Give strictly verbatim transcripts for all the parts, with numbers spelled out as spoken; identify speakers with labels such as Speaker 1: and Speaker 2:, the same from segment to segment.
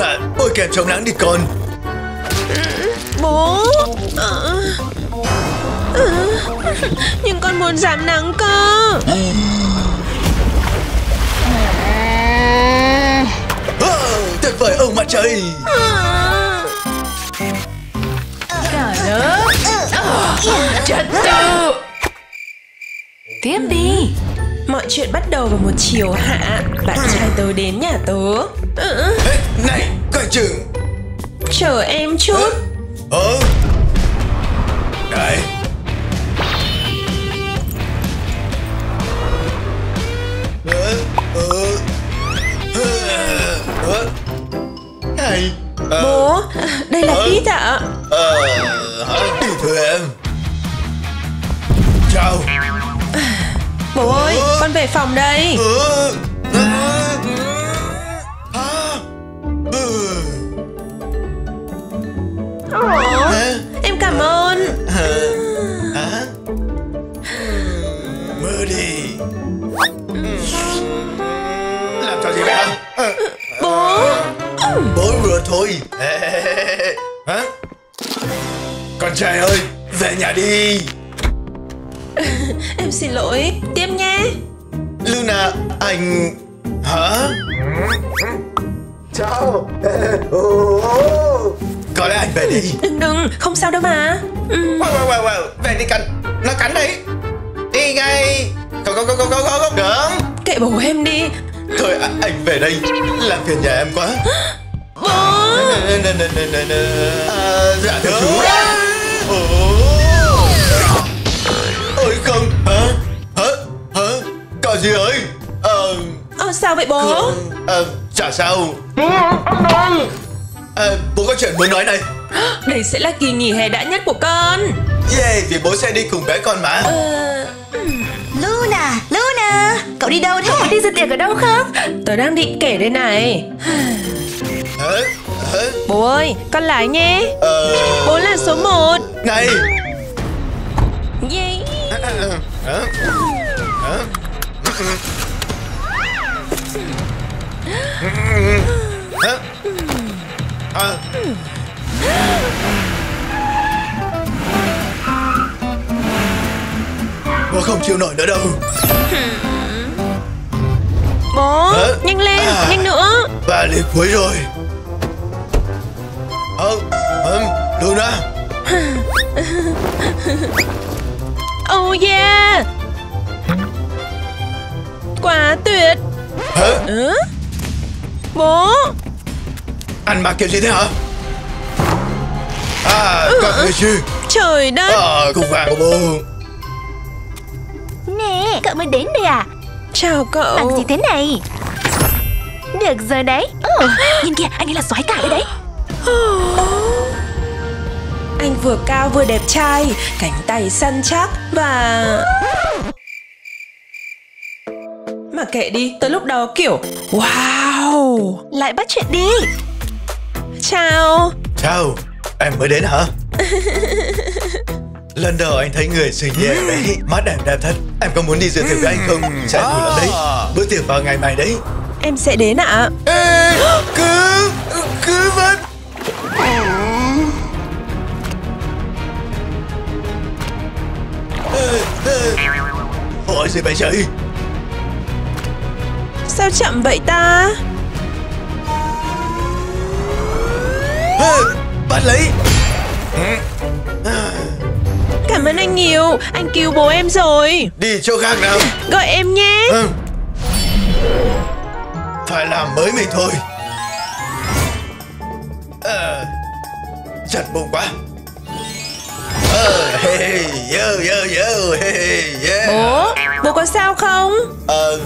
Speaker 1: À, bôi kem chống nắng đi con.
Speaker 2: Bố. Ờ. Ờ. Nhưng con muốn giảm nắng cơ.
Speaker 1: À, tuyệt vời ông mặt trời.
Speaker 2: Cả lớp. Trật tự. Tiếp đi. Mọi chuyện bắt đầu vào một chiều hạ. Bạn trai tớ đến nhà tớ. Ừ.
Speaker 1: Ê, này, coi chừng.
Speaker 2: Chờ em chút.
Speaker 1: Ờ. Đây. Ờ. Ờ. Ờ. Này. Ờ.
Speaker 2: Bố, đây là
Speaker 1: Ờ.
Speaker 2: Pete ạ.
Speaker 1: Ờ. Hả? Đi thôi em. Chào.
Speaker 2: Bố ơi,
Speaker 1: Ờ.
Speaker 2: con về phòng đây.
Speaker 1: Ờ. Ờ. À. Ừ.
Speaker 2: Ồ,
Speaker 1: Hả?
Speaker 2: em cảm ơn.
Speaker 1: Hả? Hả? Mơ đi. Làm trò gì vậy hả?
Speaker 2: Bố.
Speaker 1: Bố vừa thôi. Hả? Con trai ơi, về nhà đi.
Speaker 2: Em xin lỗi. Tiếp nhé.
Speaker 1: Luna, anh... Hả? Chào. Có lẽ anh về đi.
Speaker 2: Đừng đừng, không sao đâu mà. Ừ.
Speaker 1: Wow, wow, wow, wow. Về đi cắn. Nó cắn đấy. Đi ngay. Không, không, không, không, không, không, không được.
Speaker 2: Kệ bố em đi.
Speaker 1: Thôi à, anh về đây. Làm phiền nhà em quá.
Speaker 2: Bố.
Speaker 1: Nè, nè, nè, nè, nè, nè. À, dạ thưa chú. Ồ. Ôi không. Hả? Hả? Hả? Có gì ơi? Ờ...
Speaker 2: Ờ, sao vậy bố?
Speaker 1: Không, ờ, chả sao. À, bố có chuyện muốn nói này.
Speaker 2: Đây sẽ là kỳ nghỉ hè đã nhất của con.
Speaker 1: Yeah, vì bố sẽ đi cùng bé con mà.
Speaker 2: Ờ...
Speaker 3: Luna, Luna, cậu đi đâu thế? Có đi dự tiệc ở đâu không?
Speaker 2: Tớ đang định kể đây này.
Speaker 1: Hả? Hả?
Speaker 2: Bố ơi, con lái nhé.
Speaker 1: Ờ...
Speaker 2: Bố là số một.
Speaker 1: Này.
Speaker 2: Yeah.
Speaker 1: Hả? Hả? Hả? Hả? À. Bố không chịu nổi nữa đâu.
Speaker 2: Bố,
Speaker 1: Hả?
Speaker 2: nhanh lên,
Speaker 1: À.
Speaker 2: nhanh nữa.
Speaker 1: Ba liệt cuối rồi. Ờ, ờ, Luna.
Speaker 2: Oh yeah. Quá tuyệt.
Speaker 1: Hả?
Speaker 2: Ừ? Bố.
Speaker 1: Ăn mặc kiểu gì thế hả? À, các người chứ.
Speaker 2: Trời đất.
Speaker 1: À, cục vàng của bố.
Speaker 3: Nè, cậu mới đến đây à?
Speaker 2: Chào cậu.
Speaker 3: Bằng gì thế này? Được rồi đấy. Ừ, nhìn kìa, anh ấy là soái cả đấy đấy.
Speaker 2: Anh vừa cao vừa đẹp trai, cánh tay săn chắc và... Mà kệ đi, tới lúc đó kiểu wow.
Speaker 3: Lại bắt chuyện đi.
Speaker 2: Chào.
Speaker 1: Chào, em mới đến hả? Lần đầu anh thấy người xinh nhẹ đấy. Mắt em đẹp thật. Em có muốn đi dự tiệc với anh không? Sẽ vui lắm đấy. Bữa tiệc vào ngày mai đấy.
Speaker 2: Em sẽ đến ạ.
Speaker 1: Ê, cứ, cứ vẫn. Ê, ê. Ôi gì vậy trời?
Speaker 2: Sao chậm vậy ta?
Speaker 1: Ê, bắt lấy.
Speaker 2: Cảm ơn anh nhiều. Anh cứu bố em rồi.
Speaker 1: Đi chỗ khác nào.
Speaker 2: Gọi em nhé.
Speaker 1: Ừ. Phải làm mới mình thôi. Ờ, chật bụng quá. Ờ, hey, yo, yo, yo, hey, yeah.
Speaker 2: Bố, bố có sao không?
Speaker 1: Ờ,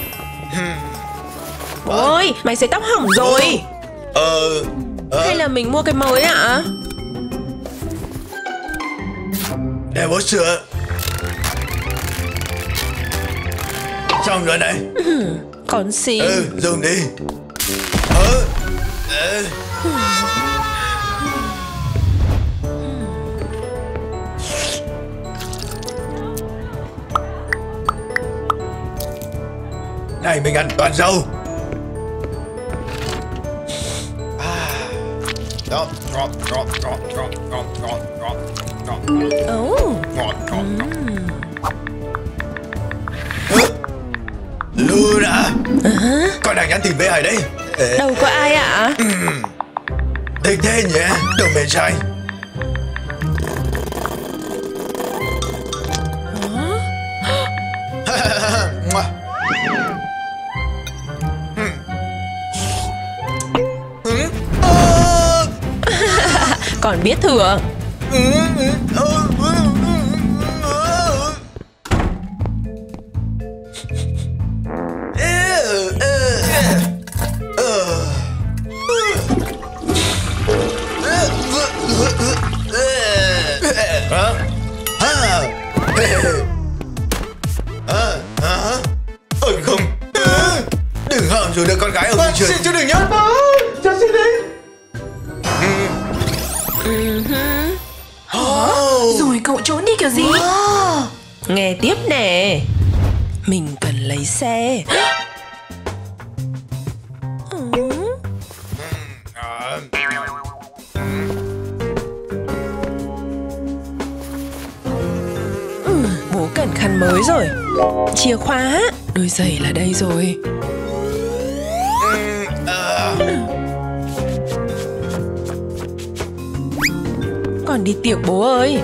Speaker 2: Ôi, mày sấy tóc hỏng rồi.
Speaker 1: ờ, ờ,
Speaker 2: Hay là mình mua cái mới ạ?
Speaker 1: để bố sửa. Xong rồi này.
Speaker 2: Còn xì.
Speaker 1: Ừ, dùng đi. Ờ, ờ. Này mình ăn toàn rau. À,
Speaker 2: Ồ.
Speaker 1: Luna, uh-huh. Con đang nhắn tin với ai đấy?
Speaker 2: Đâu có ai ạ?
Speaker 1: Thích thế nhỉ, đồng mẹ trai.
Speaker 2: Còn biết thừa.
Speaker 1: Ôi không, đừng hỏng rồi được con gái ở ngoài trường. Xin chứ đừng nhá. Cho xin đi.
Speaker 2: Rồi cậu trốn đi kiểu gì? Nghe tiếp nè. Mình cần lấy xe. Ừ, bố cần khăn mới rồi. Chìa khóa, đôi giày là đây rồi. Còn đi tiệc bố ơi.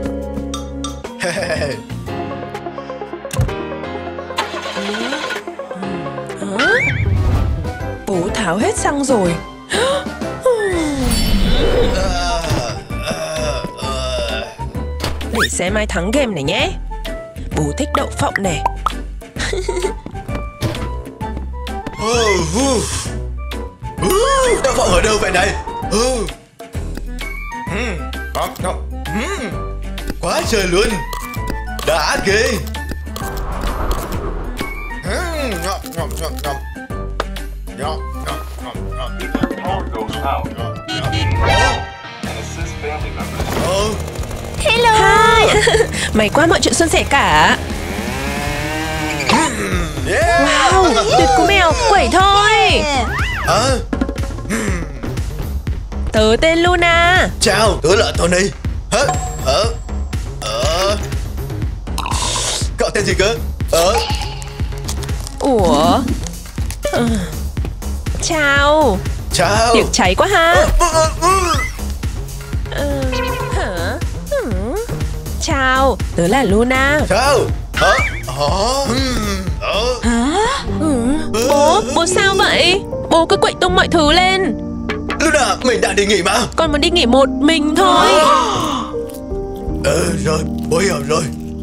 Speaker 2: Bố tháo hết xăng rồi. Để xem ai thắng game này nhé. Bố thích đậu phộng này.
Speaker 1: Đậu phộng ở đâu vậy này? Quá trời luôn. Đã ghê.
Speaker 3: Hello.
Speaker 2: Hi. May quá mọi chuyện suôn sẻ cả. Wow, tuyệt cú mèo, quẩy thôi. Tớ tên Luna.
Speaker 1: Chào, tớ là Tony. Hả? Ờ Ờ Cậu tên gì cơ? Ờ
Speaker 2: Ủa? Ừ. Chào.
Speaker 1: Chào.
Speaker 2: Tiệc cháy quá ha.
Speaker 1: ờ, ờ, ờ.
Speaker 2: Ừ. Hả? Ừ. Chào, tớ là Luna.
Speaker 1: Chào. Hả? Hả? Ờ.
Speaker 2: Hả? Ừ. Bố, bố sao vậy? Bố cứ quậy tung mọi thứ lên.
Speaker 1: Luna, mình đang đi nghỉ mà.
Speaker 2: Con muốn đi nghỉ một mình thôi.
Speaker 1: Ừ rồi, bố hiểu rồi.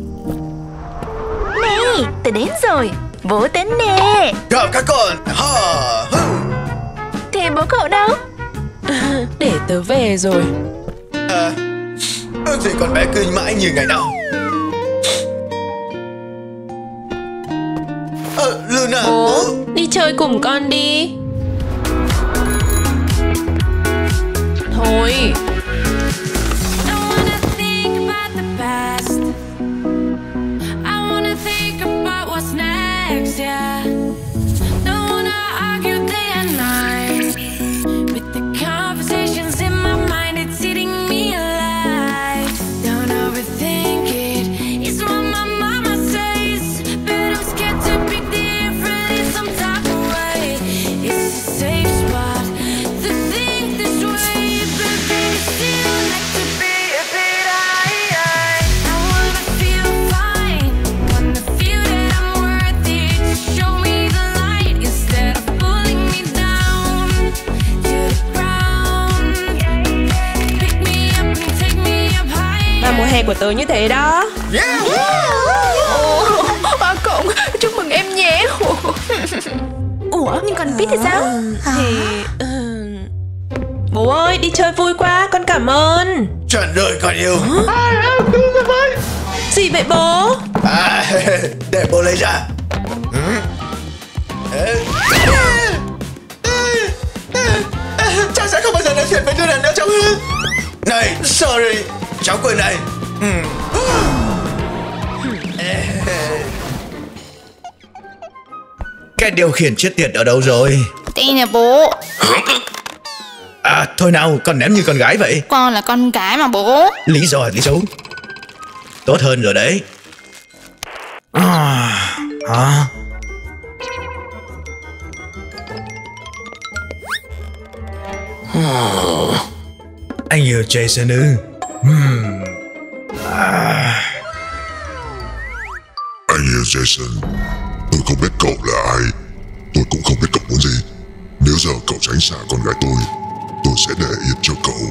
Speaker 3: Này, tớ đến rồi. Bố đến nè.
Speaker 1: Chào các con. Ha.
Speaker 3: Thế bố cậu đâu?
Speaker 2: Để tớ về rồi.
Speaker 1: À, ước gì con bé cứ mãi như ngày nào. Ờ, Luna.
Speaker 2: Bố, đi chơi cùng con đi. Thôi. Mùa hè của tớ như thế đó.
Speaker 1: Yeah.
Speaker 3: Yeah. Ba Cộng, chúc mừng em nhé. Ủa, nhưng còn biết thì sao?
Speaker 2: Thì... Uh... Bố ơi, đi chơi vui quá, con cảm ơn.
Speaker 1: Chuẩn rồi con yêu.
Speaker 2: Gì vậy bố?
Speaker 1: À, để bố lấy ra. Cháu sẽ không bao giờ nói chuyện với đứa này nữa cháu ơi. Này, sorry, cháu quên này. Cái điều khiển chết tiệt ở đâu rồi?
Speaker 3: Đây nè bố.
Speaker 1: À thôi nào, con ném như con gái vậy.
Speaker 3: Con là con gái mà bố.
Speaker 1: Lý do là lý xấu. Tốt hơn rồi đấy. À, à. Anh yêu Jason ư? Hmm. À.
Speaker 4: Anh yêu Jason. Tôi không biết cậu là ai. Tôi cũng không biết cậu muốn gì. Nếu giờ cậu tránh xa con gái tôi, tôi sẽ để yên cho cậu.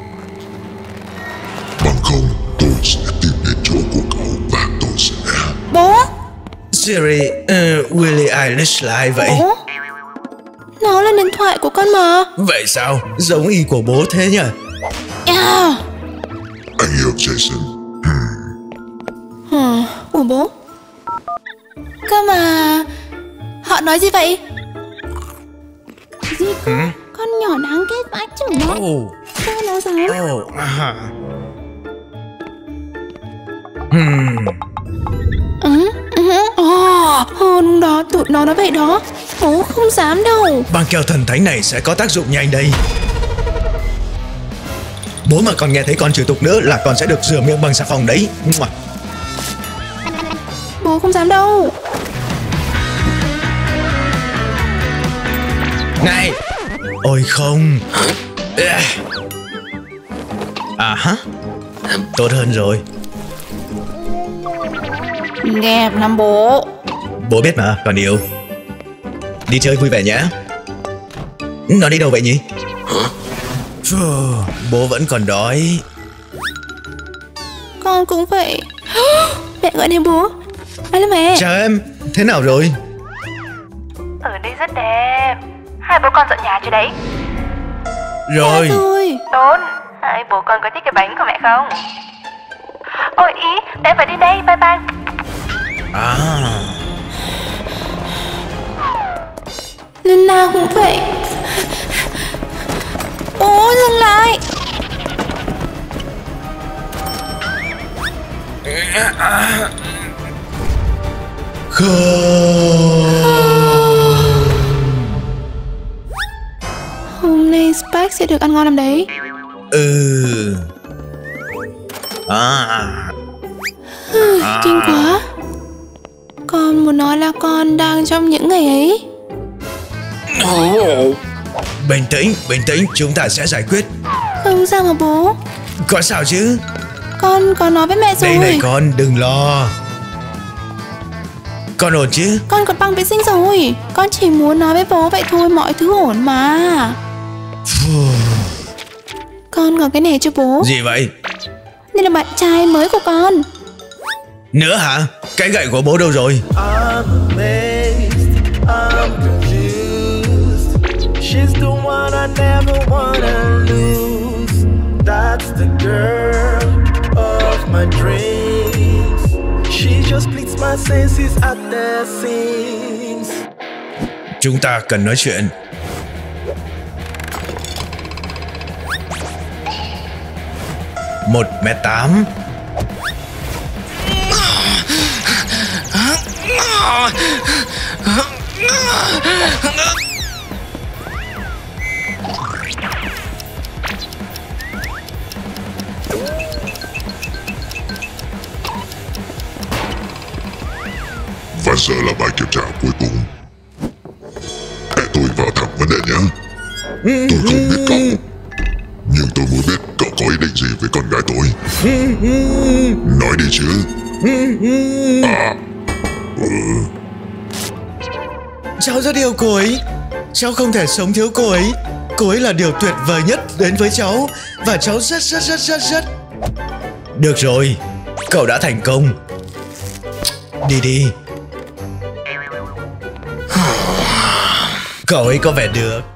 Speaker 4: Bằng không, tôi sẽ tìm đến chỗ của cậu và tôi sẽ...
Speaker 3: Bố.
Speaker 1: Siri, uh, Billie Eilish là ai vậy?
Speaker 3: Bố? Nó là điện thoại của con mà.
Speaker 1: Vậy sao? Giống y của bố thế nhỉ?
Speaker 3: À.
Speaker 4: Anh yêu Jason.
Speaker 3: Hmm. Ủa bố? Cơ mà... Họ nói gì vậy? Gì con? Ừ? Con nhỏ đáng ghét vãi chưởng nó.
Speaker 1: Oh.
Speaker 3: Sao nó dám?
Speaker 1: Oh. À. Hmm.
Speaker 3: Ừ, ừ, oh, hôm đó tụi nó nói vậy đó. Bố không dám đâu.
Speaker 1: Băng keo thần thánh này sẽ có tác dụng nhanh đây. Bố mà còn nghe thấy con chửi tục nữa là con sẽ được rửa miệng bằng xà phòng đấy.
Speaker 3: Bố không dám đâu.
Speaker 1: Này. Ôi không. À hả? Tốt hơn rồi.
Speaker 3: Đẹp lắm bố.
Speaker 1: Bố biết mà, con yêu. Đi chơi vui vẻ nhé. Nó đi đâu vậy nhỉ? Phù, bố vẫn còn đói.
Speaker 3: Con cũng vậy. Mẹ gọi nè bố. Alo mẹ.
Speaker 1: Chào em, thế nào rồi?
Speaker 2: Ở đây rất đẹp. Hai bố con dọn nhà chưa đấy?
Speaker 1: Rồi.
Speaker 3: Dạ rồi.
Speaker 2: Tốt. Hai bố con có thích cái bánh của mẹ không? Ôi ý, em phải đi đây, bye bye.
Speaker 1: À.
Speaker 3: Lần nào cũng vậy. Ô, dừng lại.
Speaker 1: Không.
Speaker 3: Hôm nay Spike sẽ được ăn ngon lắm đấy.
Speaker 1: Ừ. À. À.
Speaker 3: Kinh quá. Con muốn nói là con đang trong những ngày ấy.
Speaker 1: Bình tĩnh, bình tĩnh, chúng ta sẽ giải quyết.
Speaker 3: Không sao mà bố.
Speaker 1: Có sao chứ?
Speaker 3: Con có nói với mẹ rồi.
Speaker 1: Đây này con, đừng lo. Con ổn chứ?
Speaker 3: Con còn băng vệ sinh rồi. Con chỉ muốn nói với bố vậy thôi, mọi thứ ổn mà. Con có cái này cho bố.
Speaker 1: Gì vậy?
Speaker 3: Đây là bạn trai mới của con.
Speaker 1: Nữa hả? Cái gậy của bố đâu rồi?
Speaker 5: I'm amazed, I'm confused. She's the one I never wanna lose. That's the girl of my dreams. She just bleeds my senses at the seams.
Speaker 1: Chúng ta cần nói chuyện. Một mét tám.
Speaker 4: Và giờ là bài kiểm tra cuối cùng. Để tôi vào thẳng vấn đề nhé. Tôi không biết cậu, nhưng tôi muốn biết cậu có ý định gì với con gái tôi. Nói đi chứ. À. Ừ.
Speaker 1: Cháu rất yêu cô ấy. Cháu không thể sống thiếu cô ấy. Cô ấy là điều tuyệt vời nhất đến với cháu. Và cháu rất rất rất rất rất. Được rồi, cậu đã thành công. Đi đi. Cậu ấy có vẻ được.